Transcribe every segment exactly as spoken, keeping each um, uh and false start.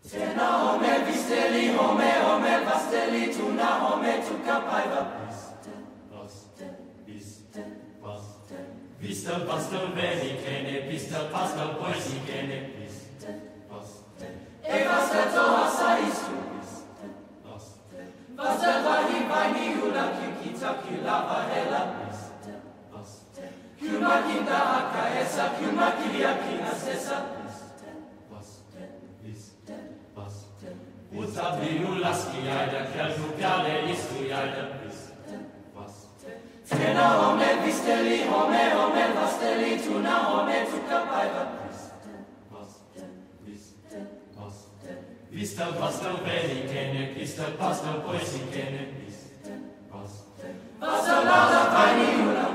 Tena home visteli, home, home, vasteli, tuna, home, tuka, paiva. Bastel, bastel, bastel. Vistel, bastel, veni, kene, pistel, pastel, poesi, kene. Bastel, bastel. E vastel, toha, saistu. Bastel, bastel. Vastel, vahi, vaini, ula, kikita, kilava, hela. Bastel, bastel. Kyuma, kinda, haka, esa, kyuma, kilia, kina, sesa. Uta binu laski jaida, kelku piale istu jaida. Tena home visteli, home, home, vasteli, tuna, home, tuka, paiva. Vistel, pastel, veni, kene, pistel, pastel, poesi, kene. Vastel, lada, vaini, ula.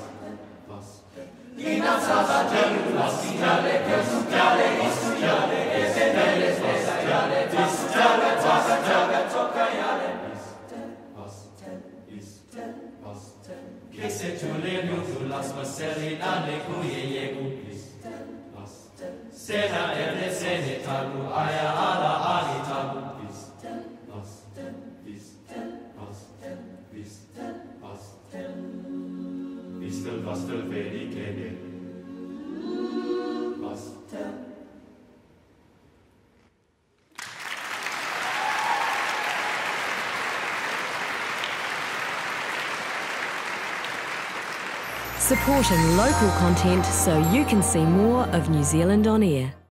Lina, sava, gelu, laski jale, kelku piale istu jale, eze, nele, eza jale, Jaga, jaga, jaga, toka yale. Bastel, bastel, bastel. Kese tule nutu las maseli nane kuye yegu. Bastel, bastel. Sena erne sene tagu aya ala ali tagu. Bastel, bastel, bastel, bastel, bastel, bastel. Bastel, bastel, veni kene. Bastel. Supporting local content so you can see more of New Zealand on air.